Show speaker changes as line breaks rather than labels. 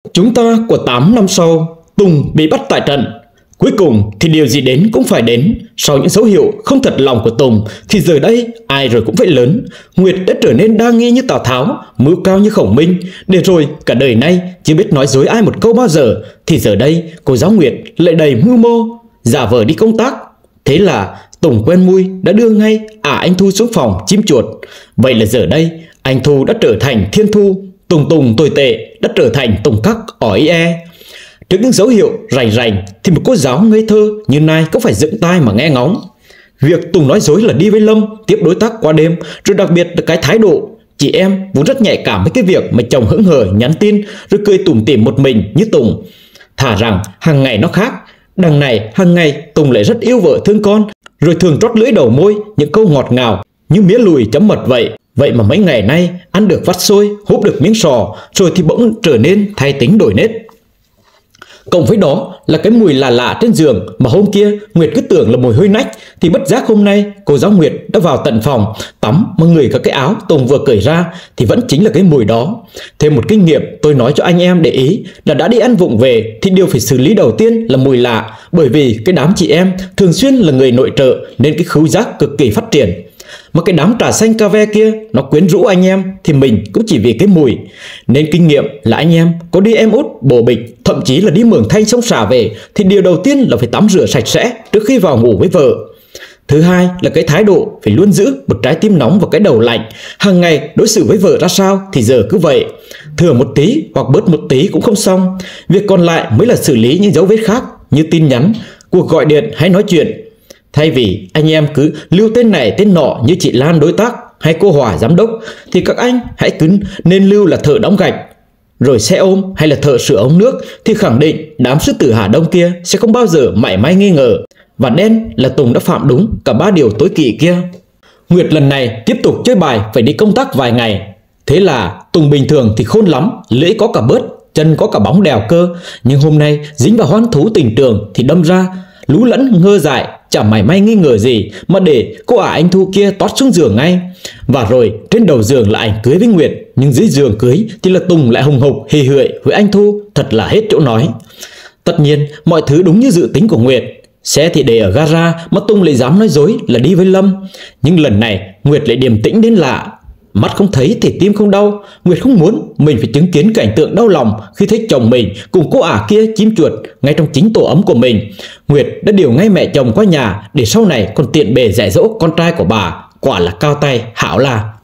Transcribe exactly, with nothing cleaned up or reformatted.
Chúng ta của tám năm sau, Tùng bị bắt tại trận. Cuối cùng thì điều gì đến cũng phải đến. Sau những dấu hiệu không thật lòng của Tùng thì giờ đây ai rồi cũng phải lớn. Nguyệt đã trở nên đa nghi như Tào Tháo, mưu cao như Khổng Minh. Để rồi cả đời nay chưa biết nói dối ai một câu bao giờ, thì giờ đây cô giáo Nguyệt lại đầy mưu mô, giả vờ đi công tác. Thế là Tùng quen mui đã đưa ngay ả anh Thu xuống phòng chim chuột. Vậy là giờ đây anh Thu đã trở thành Thiên Thu, Tùng Tùng tồi tệ đã trở thành Tùng Cắc ỏi e. Trước những dấu hiệu rành rành thì một cô giáo ngây thơ như Nai có phải dựng tai mà nghe ngóng. Việc Tùng nói dối là đi với Lâm tiếp đối tác qua đêm, rồi đặc biệt là cái thái độ chị em vốn rất nhạy cảm với cái việc mà chồng hững hờ nhắn tin rồi cười tủm tỉm một mình như Tùng. Thà rằng hàng ngày nó khác, đằng này hàng ngày Tùng lại rất yêu vợ thương con, rồi thường trót lưỡi đầu môi những câu ngọt ngào như mía lùi chấm mật vậy. Vậy mà mấy ngày nay ăn được vắt xôi, húp được miếng sò, rồi thì bỗng trở nên thay tính đổi nết. Cộng với đó là cái mùi lạ lạ trên giường mà hôm kia Nguyệt cứ tưởng là mùi hơi nách, thì bất giác hôm nay cô giáo Nguyệt đã vào tận phòng tắm mà ngửi cả cái áo Tùng vừa cởi ra thì vẫn chính là cái mùi đó. Thêm một kinh nghiệm tôi nói cho anh em để ý là đã đi ăn vụng về thì điều phải xử lý đầu tiên là mùi lạ, bởi vì cái đám chị em thường xuyên là người nội trợ nên cái khứu giác cực kỳ phát triển. Mà cái đám trà xanh cà ve kia nó quyến rũ anh em thì mình cũng chỉ vì cái mùi. Nên kinh nghiệm là anh em có đi em út, bồ bịch, thậm chí là đi Mường Thanh sông Sả về thì điều đầu tiên là phải tắm rửa sạch sẽ trước khi vào ngủ với vợ. Thứ hai là cái thái độ phải luôn giữ một trái tim nóng và cái đầu lạnh. Hàng ngày đối xử với vợ ra sao thì giờ cứ vậy, thừa một tí hoặc bớt một tí cũng không xong. Việc còn lại mới là xử lý những dấu vết khác như tin nhắn, cuộc gọi điện hay nói chuyện. Thay vì anh em cứ lưu tên này tên nọ như chị Lan đối tác hay cô Hòa giám đốc, thì các anh hãy cứ nên lưu là thợ đóng gạch, rồi xe ôm hay là thợ sửa ống nước, thì khẳng định đám sư tử Hà Đông kia sẽ không bao giờ mảy may nghi ngờ. Và đen là Tùng đã phạm đúng cả ba điều tối kỵ kia. Nguyệt lần này tiếp tục chơi bài phải đi công tác vài ngày. Thế là Tùng bình thường thì khôn lắm, lưỡi có cả bớt, chân có cả bóng đèo cơ. Nhưng hôm nay dính vào hoan thú tình trường thì đâm ra lú lẫn ngơ dại, chả mảy may nghi ngờ gì mà để cô ả anh Thu kia tót xuống giường ngay. Và rồi trên đầu giường là ảnh cưới với Nguyệt, nhưng dưới giường cưới thì là Tùng lại hùng hục hì hượi với anh Thu, thật là hết chỗ nói. Tất nhiên mọi thứ đúng như dự tính của Nguyệt. Xe thì để ở gara mà Tùng lại dám nói dối là đi với Lâm. Nhưng lần này Nguyệt lại điềm tĩnh đến lạ. Mắt không thấy thì tim không đau. Nguyệt không muốn mình phải chứng kiến cảnh tượng đau lòng khi thấy chồng mình cùng cô ả kia chim chuột ngay trong chính tổ ấm của mình. Nguyệt đã điều ngay mẹ chồng qua nhà để sau này còn tiện bề dạy dỗ con trai của bà. Quả là cao tay hảo là.